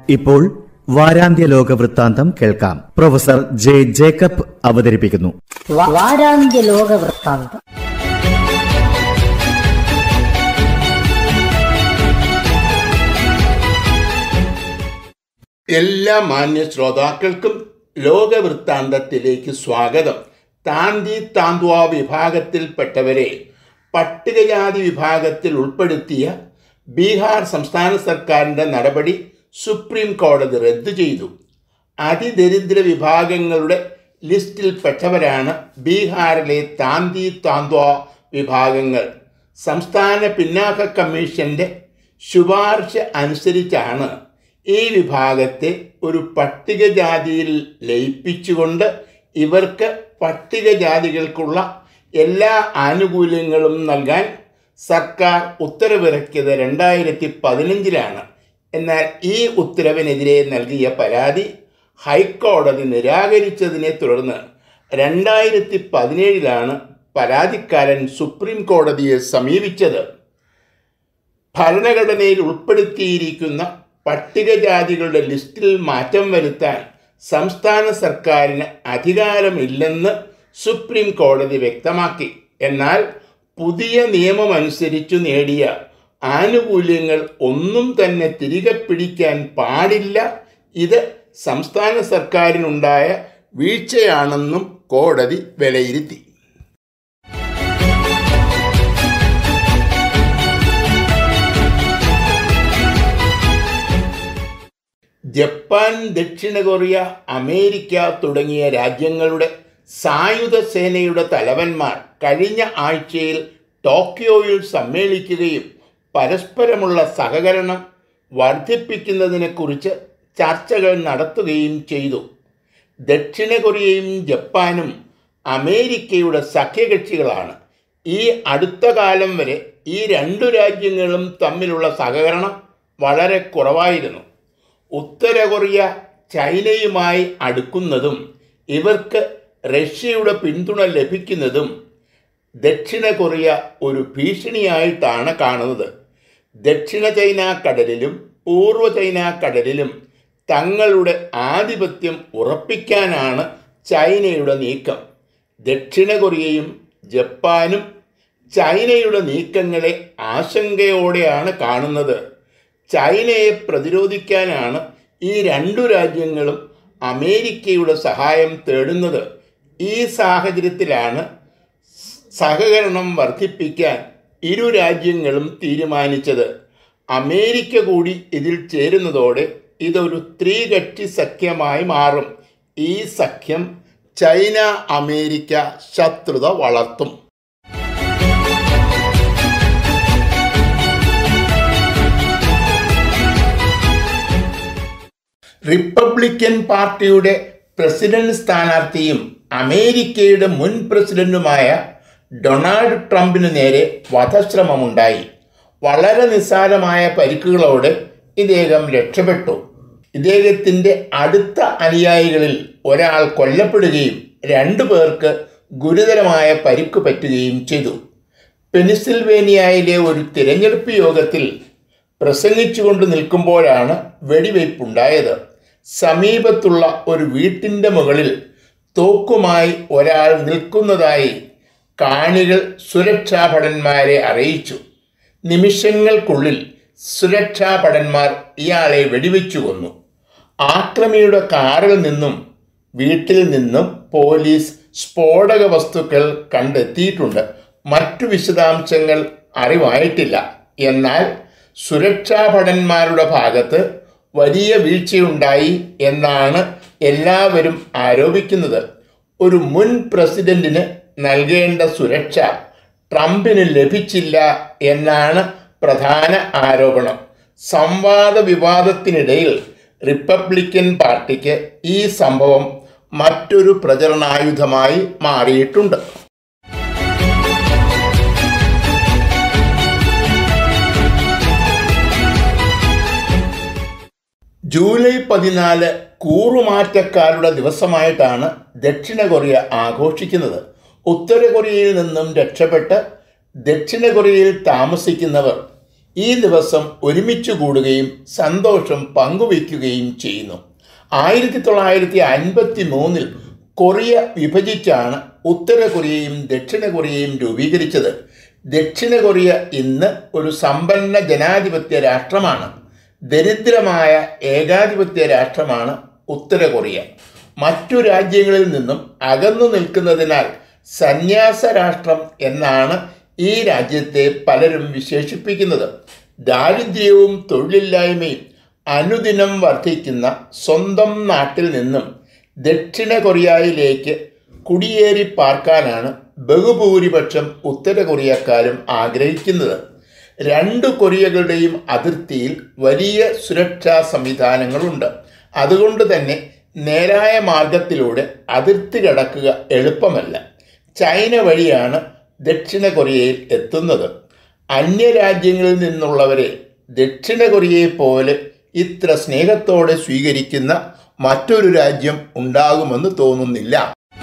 ഇപ്പോൾ വാരാന്ത്യ ലോക വൃത്താന്തം കേൾക്കാം. പ്രൊഫസർ ജെ ജേക്കബ് അവതരിപ്പിക്കുന്നു. വാരാന്ത്യ ലോക വൃത്താന്തം. എല്ലാ മാന്യ ശ്രോതാക്കൾക്കും ലോകവൃത്താന്തത്തിലേക്ക് സ്വാഗതം. താന്തി താന്ത്വ വിഭാഗത്തിൽപ്പെട്ടവരെ പട്ടികജാതി വിഭാഗത്തിൽ ഉൾപ്പെടുത്തിയ ബീഹാർ സംസ്ഥാന സർക്കാരിൻ്റെ നടപടി സുപ്രീം കോടതി റദ്ദു ചെയ്തു. അതിദരിദ്ര വിഭാഗങ്ങളുടെ ലിസ്റ്റിൽപ്പെട്ടവരാണ് ബീഹാറിലെ താന്തി താന്ത്വ വിഭാഗങ്ങൾ. സംസ്ഥാന പിന്നാക്ക കമ്മീഷൻ്റെ ശുപാർശ അനുസരിച്ചാണ് ഈ വിഭാഗത്തെ ഒരു പട്ടികജാതിയിൽ ലയിപ്പിച്ചുകൊണ്ട് ഇവർക്ക് പട്ടികജാതികൾക്കുള്ള എല്ലാ ആനുകൂല്യങ്ങളും നൽകാൻ സർക്കാർ ഉത്തരവിറക്കിയത് 2015 എന്നാൽ ഈ ഉത്തരവിനെതിരെ നൽകിയ പരാതി ഹൈക്കോടതി നിരാകരിച്ചതിനെ തുടർന്ന് 2017 പരാതിക്കാരൻ സുപ്രീം കോടതിയെ സമീപിച്ചത്. ഭരണഘടനയിൽ ഉൾപ്പെടുത്തിയിരിക്കുന്ന പട്ടികജാതികളുടെ ലിസ്റ്റിൽ മാറ്റം വരുത്താൻ സംസ്ഥാന സർക്കാരിന് അധികാരമില്ലെന്ന് സുപ്രീം കോടതി വ്യക്തമാക്കി. എന്നാൽ പുതിയ നിയമമനുസരിച്ചു നേടിയ ആനുകൂല്യങ്ങൾ ഒന്നും തന്നെ തിരികെ പിടിക്കാൻ പാടില്ല. ഇത് സംസ്ഥാന സർക്കാരിനുണ്ടായ വീഴ്ചയാണെന്നും കോടതി വിലയിരുത്തി. ജപ്പാൻ, ദക്ഷിണ കൊറിയ, അമേരിക്ക തുടങ്ങിയ രാജ്യങ്ങളുടെ സായുധ സേനയുടെ തലവന്മാർ കഴിഞ്ഞ ആഴ്ചയിൽ ടോക്കിയോയിൽ സമ്മേളിക്കുകയും പരസ്പരമുള്ള സഹകരണം വർദ്ധിപ്പിക്കുന്നതിനെക്കുറിച്ച് ചർച്ചകൾ നടത്തുകയും ചെയ്തു. ദക്ഷിണ കൊറിയയും ജപ്പാനും അമേരിക്കയുടെ സഖ്യകക്ഷികളാണ്. ഈ അടുത്ത കാലം വരെ ഈ രണ്ടു രാജ്യങ്ങളും തമ്മിലുള്ള സഹകരണം വളരെ കുറവായിരുന്നു. ഉത്തര കൊറിയ ചൈനയുമായി അടുക്കുന്നതും ഇവർക്ക് റഷ്യയുടെ പിന്തുണ ലഭിക്കുന്നതും ദക്ഷിണ കൊറിയ ഒരു ഭീഷണിയായിട്ടാണ് കാണുന്നത്. ദക്ഷിണ ചൈന കടലിലും പൂർവ്വ ചൈന കടലിലും തങ്ങളുടെ ആധിപത്യം ഉറപ്പിക്കാനാണ് ചൈനയുടെ നീക്കം. ദക്ഷിണ കൊറിയയും ജപ്പാനും ചൈനയുടെ നീക്കങ്ങളെ ആശങ്കയോടെയാണ് കാണുന്നത്. ചൈനയെ പ്രതിരോധിക്കാനാണ് ഈ രണ്ടു രാജ്യങ്ങളും അമേരിക്കയുടെ സഹായം തേടുന്നത്. ഈ സാഹചര്യത്തിലാണ് സഹകരണം വർദ്ധിപ്പിക്കാൻ ഇരു രാജ്യങ്ങളും തീരുമാനിച്ചത്. അമേരിക്ക കൂടി ഇതിൽ ചേരുന്നതോടെ ഇതൊരു ത്രികക്ഷി സഖ്യമായി മാറും. ഈ സഖ്യം ചൈന അമേരിക്ക ശത്രുത വളർത്തും. റിപ്പബ്ലിക്കൻ പാർട്ടിയുടെ പ്രസിഡന്റ് സ്ഥാനാർത്ഥിയും അമേരിക്കയുടെ മുൻ പ്രസിഡന്റുമായ ഡൊണാൾഡ് ട്രംപിന് നേരെ വധശ്രമമുണ്ടായി. വളരെ നിസ്സാരമായ പരിക്കുകളോട് ഇദ്ദേഹം രക്ഷപ്പെട്ടു. ഇദ്ദേഹത്തിൻ്റെ അടുത്ത അനുയായികളിൽ ഒരാൾ കൊല്ലപ്പെടുകയും 2 പേർക്ക് ഗുരുതരമായ പരിക്ക് പറ്റുകയും ചെയ്തു. പെൻസിൽവേനിയയിലെ ഒരു തിരഞ്ഞെടുപ്പ് യോഗത്തിൽ പ്രസംഗിച്ചുകൊണ്ട് നിൽക്കുമ്പോഴാണ് വെടിവയ്പുണ്ടായത്. സമീപത്തുള്ള ഒരു വീട്ടിൻ്റെ മുകളിൽ തോക്കുമായി ഒരാൾ നിൽക്കുന്നതായി കാണികൾ സുരക്ഷാ ഭടന്മാരെ അറിയിച്ചു. നിമിഷങ്ങൾക്കുള്ളിൽ സുരക്ഷാ ഭടന്മാർ ഇയാളെ വെടിവെച്ചു കൊന്നു. ആക്രമിയുടെ കാറിൽ നിന്നും വീട്ടിൽ നിന്നും പോലീസ് സ്ഫോടക വസ്തുക്കൾ കണ്ടെത്തിയിട്ടുണ്ട്. മറ്റു വിശദാംശങ്ങൾ അറിവായിട്ടില്ല. എന്നാൽ സുരക്ഷാ ഭടന്മാരുടെ ഭാഗത്ത് വലിയ വീഴ്ചയുണ്ടായി എന്നാണ് എല്ലാവരും ആരോപിക്കുന്നത്. ഒരു മുൻ പ്രസിഡന്റിന് നൽകേണ്ട സുരക്ഷ ട്രംപിന് ലഭിച്ചില്ല എന്നാണ് പ്രധാന ആരോപണം. സംവാദ വിവാദത്തിനിടയിൽ റിപ്പബ്ലിക്കൻ പാർട്ടിക്ക് ഈ സംഭവം മറ്റൊരു പ്രചരണായുധമായി മാറിയിട്ടുണ്ട്. ജൂലൈ 14 കൂറുമാറ്റക്കാരുടെ ദിവസമായിട്ടാണ് ദക്ഷിണ കൊറിയ ആഘോഷിക്കുന്നത്. ഉത്തര കൊറിയയിൽ നിന്നും രക്ഷപ്പെട്ട് ദക്ഷിണ കൊറിയയിൽ താമസിക്കുന്നവർ ഈ ദിവസം ഒരുമിച്ച് കൂടുകയും സന്തോഷം പങ്കുവയ്ക്കുകയും ചെയ്യുന്നു. 1953 കൊറിയ വിഭജിച്ചാണ് ഉത്തര കൊറിയയും ദക്ഷിണ കൊറിയയും രൂപീകരിച്ചത്. ദക്ഷിണ കൊറിയ ഇന്ന് ഒരു സമ്പന്ന ജനാധിപത്യ രാഷ്ട്രമാണ്. ദരിദ്രമായ ഏകാധിപത്യ രാഷ്ട്രമാണ് ഉത്തര കൊറിയ. മറ്റു രാജ്യങ്ങളിൽ നിന്നും അകന്നു നിൽക്കുന്നതിനാൽ സന്യാസ രാഷ്ട്രം എന്നാണ് ഈ രാജ്യത്തെ പലരും വിശേഷിപ്പിക്കുന്നത്. ദാരിദ്ര്യവും തൊഴിലില്ലായ്മയും അനുദിനം വർദ്ധിക്കുന്ന സ്വന്തം നാട്ടിൽ നിന്നും ദക്ഷിണ കൊറിയയിലേക്ക് കുടിയേറി പാർക്കാനാണ് ബഹുഭൂരിപക്ഷം ഉത്തര കൊറിയക്കാരും ആഗ്രഹിക്കുന്നത്. രണ്ട് കൊറിയകളുടെയും അതിർത്തിയിൽ വലിയ സുരക്ഷാ സംവിധാനങ്ങളുണ്ട്. അതുകൊണ്ട് തന്നെ നേരായ മാർഗത്തിലൂടെ അതിർത്തി കടക്കുക എളുപ്പമല്ല. ചൈന വഴിയാണ് ദക്ഷിണ കൊറിയയിൽ എത്തുന്നത്. അന്യരാജ്യങ്ങളിൽ നിന്നുള്ളവരെ ദക്ഷിണ കൊറിയയെ പോലെ ഇത്ര സ്നേഹത്തോടെ സ്വീകരിക്കുന്ന മറ്റൊരു രാജ്യം ഉണ്ടാകുമെന്ന് തോന്നുന്നില്ല.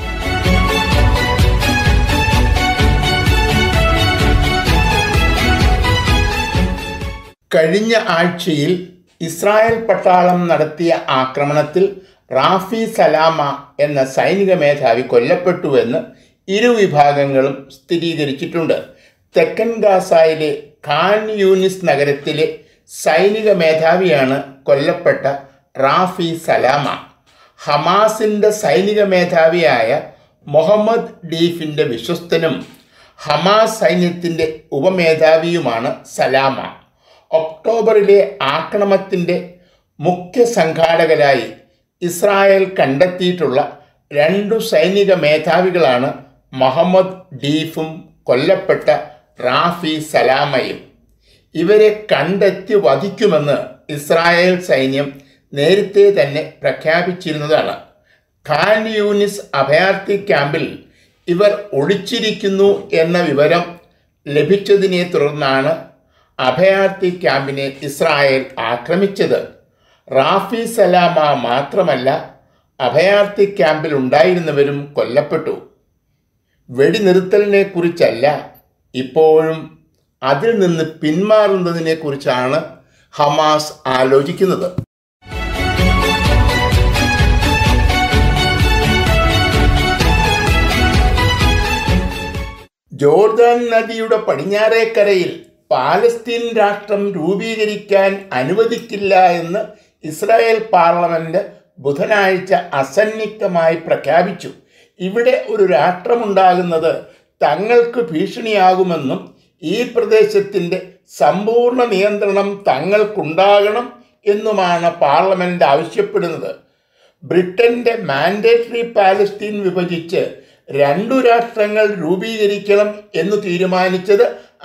കഴിഞ്ഞ ആഴ്ചയിൽ ഇസ്രായേൽ പട്ടാളം നടത്തിയ ആക്രമണത്തിൽ റാഫി സലാമ എന്ന സൈനിക മേധാവി കൊല്ലപ്പെട്ടുവെന്ന് ഇരുവിഭാഗങ്ങളും സ്ഥിരീകരിച്ചിട്ടുണ്ട്. തെക്കൻ ഗാസയിലെ ഖാൻ യൂനിസ് നഗരത്തിലെ സൈനിക മേധാവിയാണ് കൊല്ലപ്പെട്ട റാഫി സലാമ. ഹമാസിൻ്റെ സൈനിക മേധാവിയായ മുഹമ്മദ് ഡീഫിൻ്റെ വിശ്വസ്തനും ഹമാസ് സൈന്യത്തിൻ്റെ ഉപമേധാവിയുമാണ് സലാമ. ഒക്ടോബറിലെ ആക്രമണത്തിൻ്റെ മുഖ്യ സംഘാടകരായി ഇസ്രായേൽ കണ്ടെത്തിയിട്ടുള്ള 2 സൈനിക മേധാവികളാണ് മുഹമ്മദ് ഡീഫും കൊല്ലപ്പെട്ട റാഫി സലാമയും. ഇവരെ കണ്ടെത്തി വധിക്കുമെന്ന് ഇസ്രായേൽ സൈന്യം നേരത്തെ തന്നെ പ്രഖ്യാപിച്ചിരുന്നതാണ്. ഖാൻ യൂനിസ് അഭയാർത്ഥി ക്യാമ്പിൽ ഇവർ ഒളിച്ചിരിക്കുന്നു എന്ന വിവരം ലഭിച്ചതിനെ തുടർന്നാണ് അഭയാർത്ഥി ക്യാമ്പിനെ ഇസ്രായേൽ ആക്രമിച്ചത്. റാഫി സലാമ മാത്രമല്ല, അഭയാർത്ഥി ക്യാമ്പിൽ ഉണ്ടായിരുന്നവരും കൊല്ലപ്പെട്ടു. വെടിനിർത്തലിനെ കുറിച്ചല്ല, ഇപ്പോഴും അതിൽ നിന്ന് പിന്മാറുന്നതിനെ കുറിച്ചാണ് ഹമാസ് ആലോചിക്കുന്നത്. ജോർദാൻ നദിയുടെ പടിഞ്ഞാറേക്കരയിൽ പാലസ്തീൻ രാഷ്ട്രം രൂപീകരിക്കാൻ അനുവദിക്കില്ല എന്ന് ഇസ്രായേൽ പാർലമെന്റ് ബുധനാഴ്ച അസന്നിഗ്ധമായി പ്രഖ്യാപിച്ചു. ഇവിടെ ഒരു രാഷ്ട്രമുണ്ടാകുന്നത് തങ്ങൾക്ക് ഭീഷണിയാകുമെന്നും ഈ പ്രദേശത്തിൻ്റെ സമ്പൂർണ്ണ നിയന്ത്രണം തങ്ങൾക്കുണ്ടാകണം എന്നുമാണ് പാർലമെന്റ് ആവശ്യപ്പെടുന്നത്. ബ്രിട്ടന്റെ മാൻഡേറ്ററി പാലസ്തീൻ വിഭജിച്ച് 2 രാഷ്ട്രങ്ങൾ രൂപീകരിക്കണം എന്ന് തീരുമാനിച്ചത്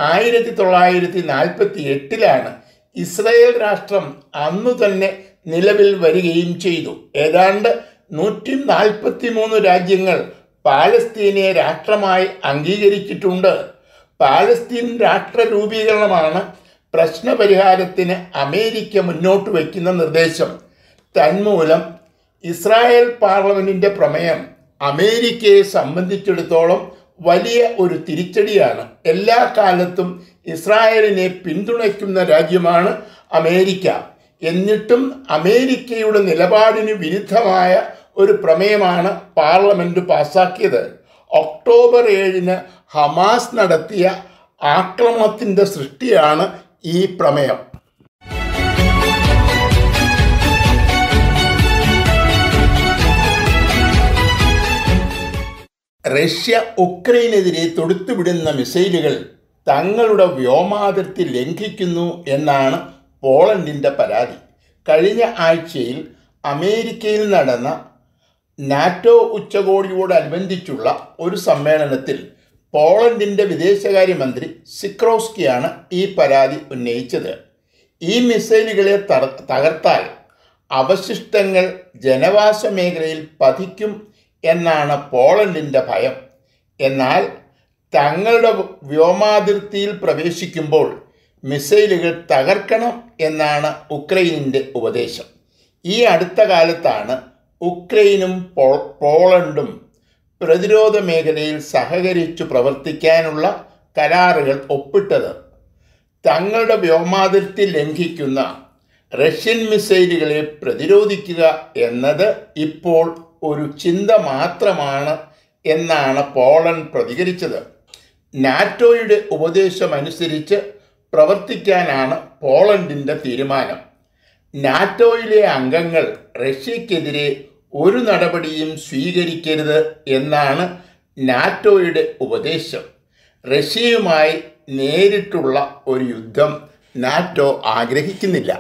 1948 ഇസ്രായേൽ രാഷ്ട്രം അന്നു തന്നെ നിലവിൽ വരികയും ചെയ്തു. ഏതാണ്ട് 143 രാജ്യങ്ങൾ പാലസ്തീനെ രാഷ്ട്രമായി അംഗീകരിച്ചിട്ടുണ്ട്. പാലസ്തീൻ രാഷ്ട്ര രൂപീകരണമാണ് പ്രശ്നപരിഹാരത്തിന് അമേരിക്ക മുന്നോട്ട് വയ്ക്കുന്ന നിർദ്ദേശം. തന്മൂലം ഇസ്രായേൽ പാർലമെന്റിന്റെ പ്രമേയം അമേരിക്കയെ സംബന്ധിച്ചിടത്തോളം വലിയ ഒരു തിരിച്ചടിയാണ്. എല്ലാ കാലത്തും ഇസ്രായേലിനെ പിന്തുണയ്ക്കുന്ന രാജ്യമാണ് അമേരിക്ക. എന്നിട്ടും അമേരിക്കയുടെ നിലപാടിന് വിരുദ്ധമായ ഒരു പ്രമേയമാണ് പാർലമെന്റ് പാസാക്കിയത്. ഒക്ടോബർ 7 ഹമാസ് നടത്തിയ ആക്രമണത്തിൻ്റെ സൃഷ്ടിയാണ് ഈ പ്രമേയം. റഷ്യ ഉക്രൈനെതിരെ തൊടുത്തുവിടുന്ന മിസൈലുകൾ തങ്ങളുടെ വ്യോമാതിർത്തി ലംഘിക്കുന്നു എന്നാണ് പോളണ്ടിൻ്റെ പരാതി. കഴിഞ്ഞ ആഴ്ചയിൽ അമേരിക്കയിൽ നടന്ന നാറ്റോ ഉച്ചകോടിയോടനുബന്ധിച്ചുള്ള ഒരു സമ്മേളനത്തിൽ പോളണ്ടിൻ്റെ വിദേശകാര്യമന്ത്രി സിക്രോസ്കിയാണ് ഈ പരാതി ഉന്നയിച്ചത്. ഈ മിസൈലുകളെ തകർത്താൽ അവശിഷ്ടങ്ങൾ ജനവാസ മേഖലയിൽ പതിക്കും എന്നാണ് പോളണ്ടിൻ്റെ ഭയം. എന്നാൽ തങ്ങളുടെ വ്യോമാതിർത്തിയിൽ പ്രവേശിക്കുമ്പോൾ മിസൈലുകൾ തകർക്കണം എന്നാണ് ഉക്രൈനിൻ്റെ ഉപദേശം. ഈ അടുത്ത കാലത്താണ് ഉക്രൈനും പോളണ്ടും പ്രതിരോധ മേഖലയിൽ സഹകരിച്ചു പ്രവർത്തിക്കാനുള്ള കരാറുകൾ ഒപ്പിട്ടത്. തങ്ങളുടെ വ്യോമാതിർത്തി ലംഘിക്കുന്ന റഷ്യൻ മിസൈലുകളെ പ്രതിരോധിക്കുക എന്നത് ഇപ്പോൾ ഒരു ചിന്ത മാത്രമാണ് എന്നാണ് പോളണ്ട് പ്രതികരിച്ചത്. നാറ്റോയുടെ ഉപദേശമനുസരിച്ച് പ്രവർത്തിക്കാനാണ് പോളണ്ടിൻ്റെ തീരുമാനം. നാറ്റോയിലെ അംഗങ്ങൾ റഷ്യക്കെതിരെ ഒരു നടപടിയും സ്വീകരിക്കരുത് എന്നാണ് നാറ്റോയുടെ ഉപദേശം. റഷ്യയുമായി നേരിട്ടുള്ള ഒരു യുദ്ധം നാറ്റോ ആഗ്രഹിക്കുന്നില്ല.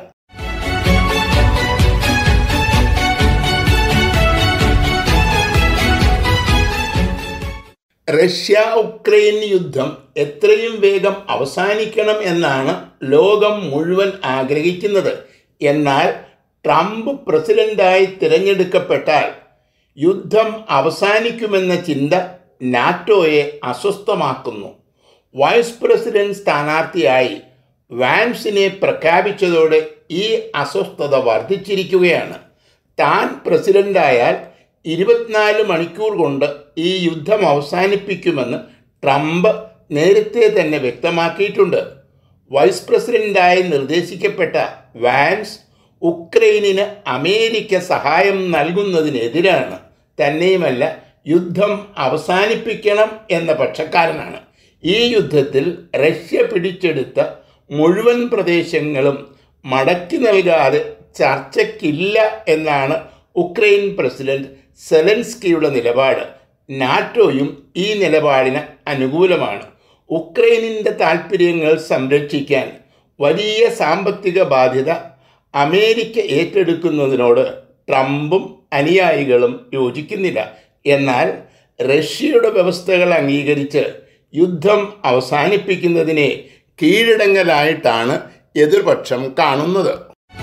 റഷ്യ ഉക്രൈൻ യുദ്ധം എത്രയും വേഗം അവസാനിക്കണം എന്നാണ് ലോകം മുഴുവൻ ആഗ്രഹിക്കുന്നത്. എന്നാൽ ട്രംപ് പ്രസിഡന്റായി തിരഞ്ഞെടുക്കപ്പെട്ടാൽ യുദ്ധം അവസാനിക്കുമെന്ന ചിന്ത നാറ്റോയെ അസ്വസ്ഥമാക്കുന്നു. വൈസ് പ്രസിഡന്റ് സ്ഥാനാർത്ഥിയായി വാൻസിനെ പ്രഖ്യാപിച്ചതോടെ ഈ അസ്വസ്ഥത വർദ്ധിച്ചിരിക്കുകയാണ്. താൻ പ്രസിഡന്റായാൽ 24 മണിക്കൂർ കൊണ്ട് ഈ യുദ്ധം അവസാനിപ്പിക്കുമെന്ന് ട്രംപ് നേരത്തെ തന്നെ വ്യക്തമാക്കിയിട്ടുണ്ട്. വൈസ് പ്രസിഡന്റായി നിർദ്ദേശിക്കപ്പെട്ട വാൻസ് ഉക്രൈനിന് അമേരിക്ക സഹായം നൽകുന്നതിനെതിരാണ്. തന്നെയുമല്ല, യുദ്ധം അവസാനിപ്പിക്കണം എന്ന പക്ഷക്കാരനാണ്. ഈ യുദ്ധത്തിൽ റഷ്യ പിടിച്ചെടുത്ത മുഴുവൻ പ്രദേശങ്ങളും മടക്കി നൽകാതെ ചർച്ചയ്ക്കില്ല എന്നാണ് ഉക്രൈൻ പ്രസിഡന്റ് സെലൻസ്കിയുടെ നിലപാട്. നാറ്റോയും ഈ നിലപാടിന് അനുകൂലമാണ്. ഉക്രൈനിൻ്റെ താൽപ്പര്യങ്ങൾ സംരക്ഷിക്കാൻ വലിയ സാമ്പത്തിക ബാധ്യത അമേരിക്ക ഏറ്റെടുക്കുന്നതിനോട് ട്രംപും അനുയായികളും യോജിക്കുന്നില്ല. എന്നാൽ റഷ്യയുടെ വ്യവസ്ഥകൾ അംഗീകരിച്ച് യുദ്ധം അവസാനിപ്പിക്കുന്നതിനെ കീഴടങ്ങലായിട്ടാണ് എതിർപക്ഷം കാണുന്നത്.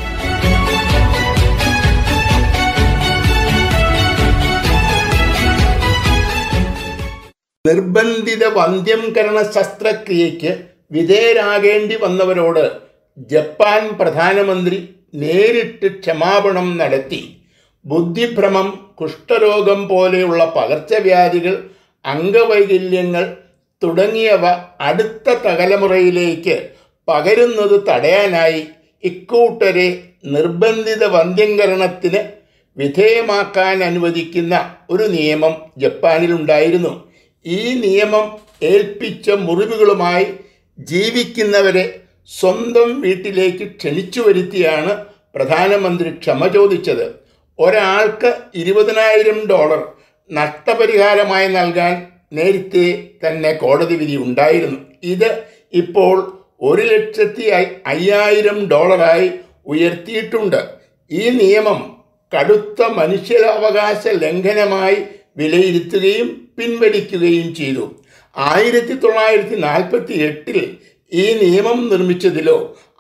നിർബന്ധിത വന്ധ്യംകരണ ശസ്ത്രക്രിയയ്ക്ക് വിധേയരാകേണ്ടി വന്നവരോട് ജപ്പാൻ പ്രധാനമന്ത്രി നേരിട്ട് ക്ഷമാപണം നടത്തി. ബുദ്ധിഭ്രമം, കുഷ്ഠരോഗം പോലെയുള്ള പകർച്ചവ്യാധികൾ, അംഗവൈകല്യങ്ങൾ തുടങ്ങിയവ അടുത്ത തലമുറയിലേക്ക് പകരുന്നത് തടയാനായി ഇക്കൂട്ടരെ നിർബന്ധിത വന്ധ്യംകരണത്തിന് വിധേയമാക്കാൻ അനുവദിക്കുന്ന ഒരു നിയമം ജപ്പാനിലുണ്ടായിരുന്നു. ഈ നിയമം ഏൽപ്പിച്ച മുറിവുകളുമായി ജീവിക്കുന്നവരെ സ്വന്തം വീട്ടിലേക്ക് ക്ഷണിച്ചു വരുത്തിയാണ് പ്രധാനമന്ത്രി ക്ഷമ ചോദിച്ചത്. ഒരാൾക്ക് $20,000 നഷ്ടപരിഹാരമായി നൽകാൻ നേരത്തെ തന്നെ കോടതി വിധി ഉണ്ടായിരുന്നു. ഇത് ഇപ്പോൾ $1,05,000 ഉയർത്തിയിട്ടുണ്ട്. ഈ നിയമം കടുത്ത മനുഷ്യാവകാശ ലംഘനമായി വിലയിരുത്തുകയും പിൻവലിക്കുകയും ചെയ്തു. 1948 ഈ നിയമം നിർമ്മിച്ചതിലോ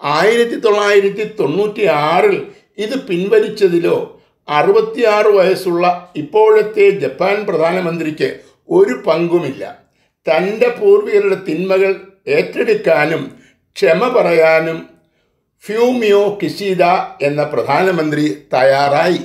1996 ഇത് പിൻവലിച്ചതിലോ 66 വയസ്സുള്ള ഇപ്പോഴത്തെ ജപ്പാൻ പ്രധാനമന്ത്രിക്ക് ഒരു പങ്കുമില്ല. തൻ്റെ പൂർവികരുടെ തിന്മകൾ ഏറ്റെടുക്കാനും ക്ഷമ പറയാനും ഫ്യൂമിയോ കിഷിദ എന്ന പ്രധാനമന്ത്രി തയ്യാറായി.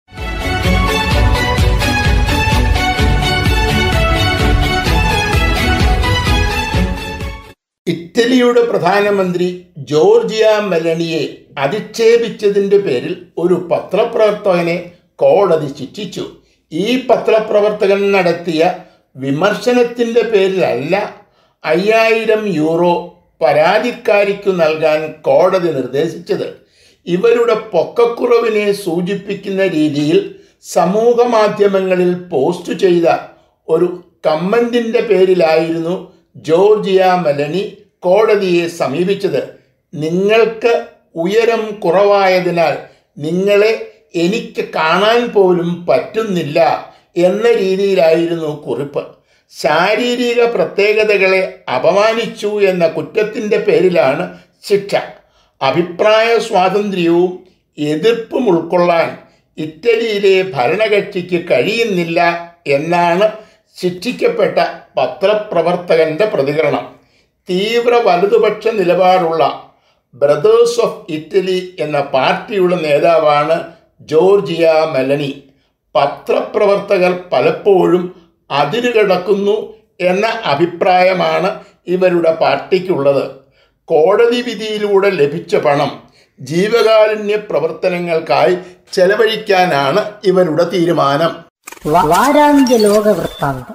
ഇറ്റലിയുടെ പ്രധാനമന്ത്രി ജോർജിയ മെലണിയെ അധിക്ഷേപിച്ചതിൻ്റെ പേരിൽ ഒരു പത്രപ്രവർത്തകനെ കോടതി ശിക്ഷിച്ചു. ഈ പത്രപ്രവർത്തകൻ നടത്തിയ വിമർശനത്തിൻ്റെ പേരിലല്ല €5,000 പരാതിക്കാരിക്കു നൽകാൻ കോടതി നിർദ്ദേശിച്ചത്. ഇവരുടെ പൊക്കക്കുറവിനെ സൂചിപ്പിക്കുന്ന രീതിയിൽ സമൂഹ മാധ്യമങ്ങളിൽ പോസ്റ്റ് ചെയ്ത ഒരു കമന്റിൻ്റെ പേരിലായിരുന്നു ജോർജിയ മെലണി കോടതിയെ സമീപിച്ചത്. നിങ്ങൾക്ക് ഉയരം കുറവായതിനാൽ നിങ്ങളെ എനിക്ക് കാണാൻ പോലും പറ്റുന്നില്ല എന്ന രീതിയിലായിരുന്നു കുറിപ്പ്. ശാരീരിക പ്രത്യേകതകളെ അപമാനിച്ചു എന്ന കുറ്റത്തിൻ്റെ പേരിലാണ് ശിക്ഷ. അഭിപ്രായ സ്വാതന്ത്ര്യവും എതിർപ്പും ഉൾക്കൊള്ളാൻ ഇറ്റലിയിലെ ഭരണകക്ഷിക്ക് കഴിയുന്നില്ല എന്നാണ് ശിക്ഷിക്കപ്പെട്ട പത്രപ്രവർത്തകന്റെ പ്രതികരണം. തീവ്ര വലതുപക്ഷ നിലപാടുള്ള ബ്രദേഴ്സ് ഓഫ് ഇറ്റലി എന്ന പാർട്ടിയുടെ നേതാവാണ് ജോർജിയ മെലണി. പത്രപ്രവർത്തകർ പലപ്പോഴും അതിരുകടക്കുന്നു എന്ന അഭിപ്രായമാണ് ഇവരുടെ പാർട്ടിക്കുള്ളത്. കോടതി വിധിയിലൂടെ ലഭിച്ച പണം ജീവകാരുണ്യ പ്രവർത്തനങ്ങൾക്കായി ചെലവഴിക്കാനാണ് ഇവരുടെ തീരുമാനം. വാരാന്ത്യ ലോക വൃത്താന്തം.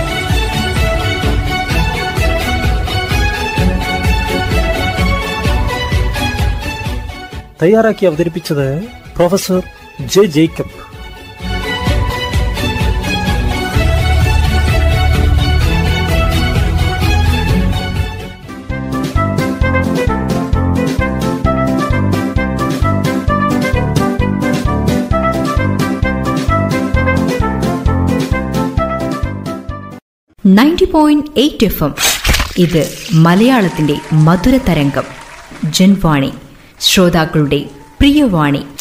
തയ്യാറാക്കി അവതരിപ്പിച്ചത് പ്രൊഫസർ ജെ ജേക്കബ്. FM. ഇത് മലയാളത്തിന്റെ മധുര തരംഗം. ജൻവാണി, ശ്രോതാക്കളുടെ പ്രിയവാണി.